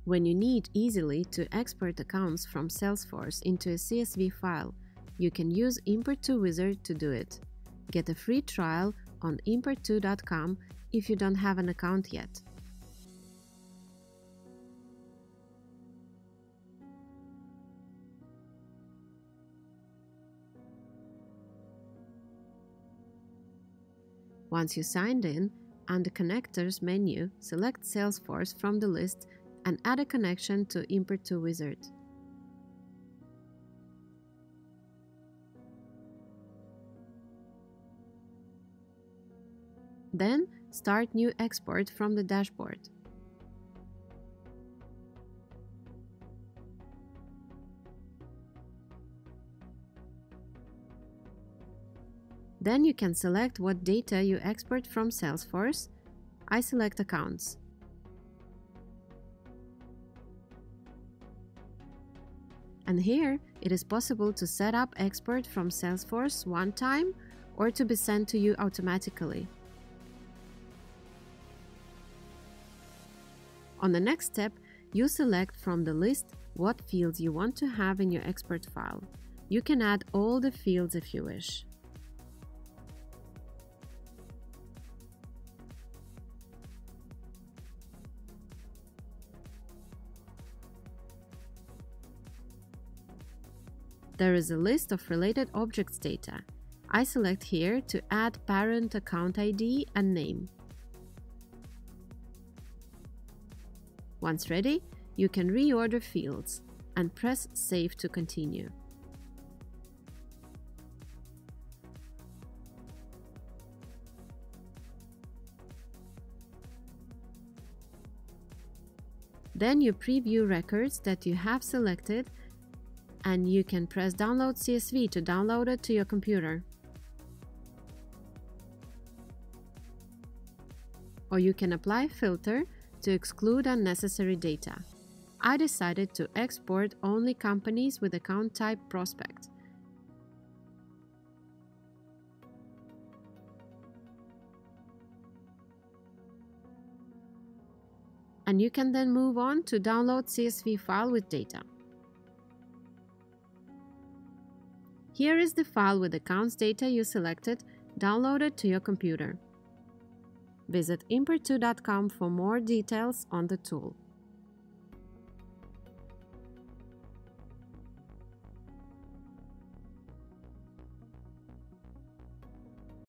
When you need easily to export accounts from Salesforce into a CSV file, you can use Import2 Wizard to do it. Get a free trial on import2.com if you don't have an account yet. Once you signed in, on the Connectors menu, select Salesforce from the list and add a connection to Import2 Wizard. Then, start New Export from the dashboard. Then you can select what data you export from Salesforce. I select Accounts. And here, it is possible to set up export from Salesforce one time or to be sent to you automatically. On the next step, you select from the list what fields you want to have in your export file. You can add all the fields if you wish. There is a list of related objects data. I select here to add parent account ID and name. Once ready, you can reorder fields and press Save to continue. Then you preview records that you have selected, and you can press Download CSV to download it to your computer. Or you can apply a filter to exclude unnecessary data. I decided to export only companies with account type prospect. And you can then move on to download CSV file with data. Here is the file with accounts data you selected, downloaded to your computer. Visit import2.com for more details on the tool.